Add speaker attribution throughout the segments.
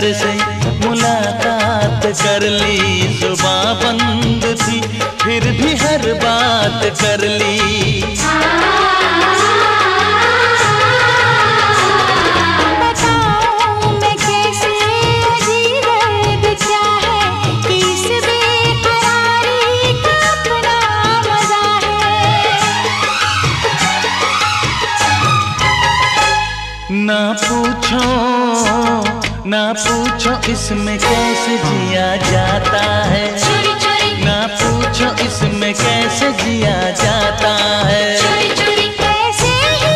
Speaker 1: से मुलाकात कर ली, जुबां बंद थी फिर भी हर बात कर ली।
Speaker 2: बताऊं मैं कैसे अजीब दर्द क्या है, कि इस बेकरारी का अपना मजा है।
Speaker 1: ना पूछो इसमें कैसे जिया जाता है, ना पूछो इसमें कैसे जिया जाता है।
Speaker 2: ऐसे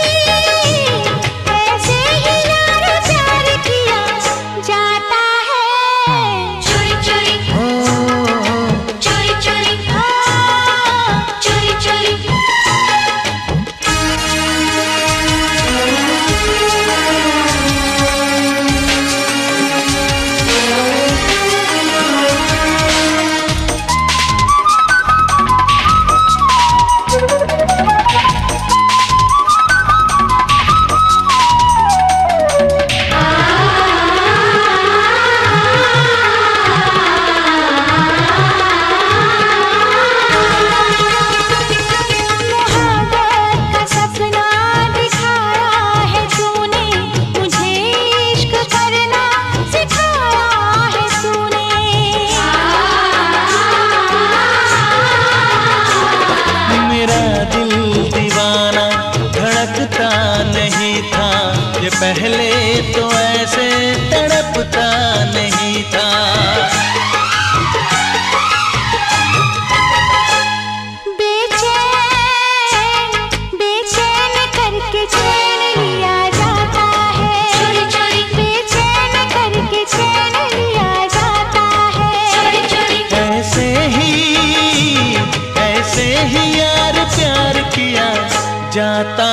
Speaker 2: ही यार प्यार किया जाता है। चोरी चोरी
Speaker 1: ओ,
Speaker 2: चोरी चोरी चोरी चोरी।
Speaker 1: नहीं था ये पहले तो ऐसे तड़पता नहीं था।
Speaker 2: बेचैन बेचैन करके चैन लिया जाता है। चोरी चोरी बेचैन करके चैन लिया जाता है। चोरी चोरी
Speaker 1: ऐसे ही यार प्यार किया जाता